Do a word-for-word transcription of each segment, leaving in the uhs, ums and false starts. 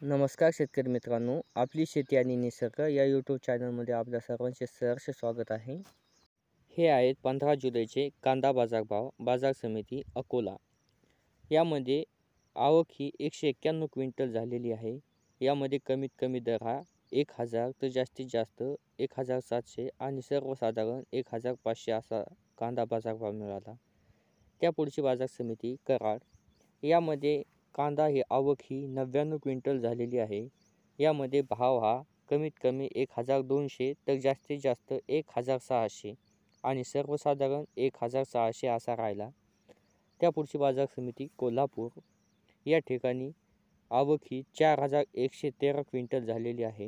नमस्कार शेतकरी मित्रांनो, आपली शेती आणि निसर्ग या यूट्यूब चॅनलमध्ये आपल्या सर्वांचे सहर्ष स्वागत आहे. हे आहेत पंधरा जुलैचे कांदा बाजारभाव बाजार समिती अकोला. यामध्ये आवक ही एकशे एक्क्याण्णव क्विंटल झालेली आहे. यामध्ये कमीत कमी दर हा एक हजार तर जास्तीत जास्त एक हजार सातशे आणि सर्वसाधारण एक हजार पाचशे असा कांदा बाजारभाव मिळाला. त्यापुढची बाजार समिती कराड. यामध्ये कांदा ही आवक ही नव्याण्णव क्विंटल झालेली आहे. यामध्ये भाव हा कमीत कमी एक हजार दोनशे तर जास्तीत जास्त एक हजार सहाशे आणि सर्वसाधारण एक हजार सहाशे असा राहिला. त्यापुढची बाजार समिती कोल्हापूर. या ठिकाणी आवक ही चार हजार एकशे तेरा क्विंटल झालेली आहे.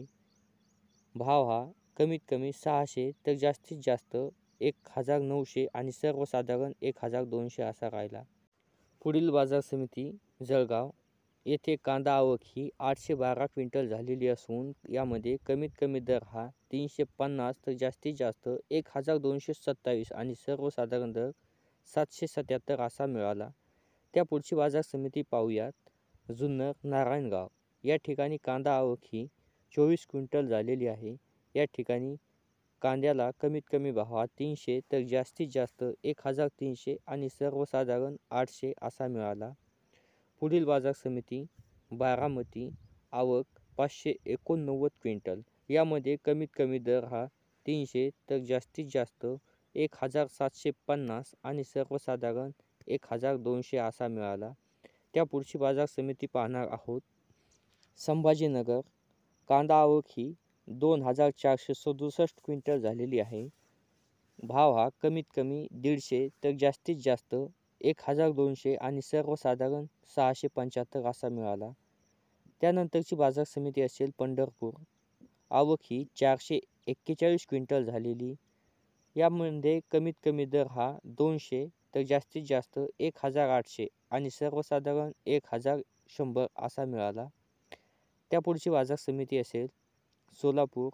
भाव हा कमीत कमी सहाशे तर जास्तीत जास्त एक हजार नऊशे आणि सर्वसाधारण एक हजार दोनशे असा राहिला. पुढील बाजार समिती जळगाव. येथे कांदा आवक ही आठशे बारा क्विंटल झालेली असून यामध्ये कमीत कमी दर हा तीनशे पन्नास तर जास्तीत जास्त एक हजार दोनशे सत्तावीस आणि सर्वसाधारण दर सातशे सत्याहत्तर असा मिळाला. त्यापुढची बाजार समिती पाहूयात. जुन्नर नारायणगाव. या ठिकाणी कांदा आवक ही चोवीस क्विंटल झालेली आहे. या ठिकाणी कांद्याला कमीत कमी भाव हा तीनशे तर जास्तीत जास्त एक हजार तीनशे आणि सर्वसाधारण आठशे असा मिळाला. पुढील बाजार समिती बारामती. आवक पाचशे एकोणनव्वद क्विंटल. यामध्ये कमीत कमी दर हा तीनशे तर जास्तीत जास्त एक हजार सातशे पन्नास आणि सर्वसाधारण एक हजार दोनशे असा मिळाला. त्यापुढची बाजार समिती पाहणार आहोत. संभाजीनगर. कांदा आवक ही दोन हजार चारशे सदुसष्ट क्विंटल झालेली आहे. भाव हा कमीत कमी दीडशे तर जास्तीत जास्त एक हजार दोनशे आणि सर्वसाधारण सहाशे पंच्याहत्तर असा मिळाला. त्यानंतरची बाजार समिती असेल पंढरपूर. आवक ही चारशे एक्केचाळीस क्विंटल झालेली. यामध्ये कमीत कमी दर हा दोनशे तर जास्तीत जास्त एक हजार आठशे आणि सर्वसाधारण एक हजार शंभर असा मिळाला. त्यापुढची बाजार समिती असेल सोलापूर.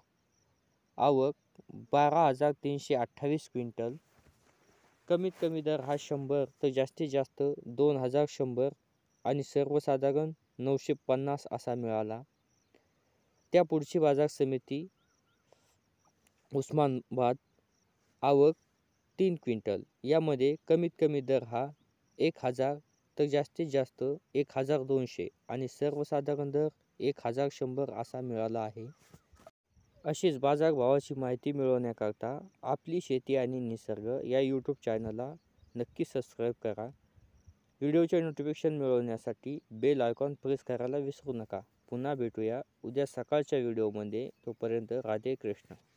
आवक बारा हजार तीनशे अठ्ठावीस क्विंटल. कमीत कमी दर हा शंभर तर जास्तीत जास्त दोन हजार शंभर आणि सर्वसाधारण नऊशे पन्नास असा मिळाला. त्यापुढची बाजार समिती उस्मानाबाद. आवक तीन क्विंटल. यामध्ये कमीत कमी दर हा एक हजार तर जास्तीत जास्त एक हजार दोनशे आणि सर्वसाधारण दर एक हजार शंभर असा मिळाला आहे. अशीच बाजारभावाची माहिती मिळवण्याकरता आपली शेती आणि निसर्ग या यूट्यूब चॅनलला नक्की सबस्क्राईब करा. व्हिडिओचे नोटिफिकेशन मिळवण्यासाठी बेल आयकॉन प्रेस करायला विसरू नका. पुन्हा भेटूया उद्या सकाळच्या व्हिडिओमध्ये. तोपर्यंत राधे कृष्ण.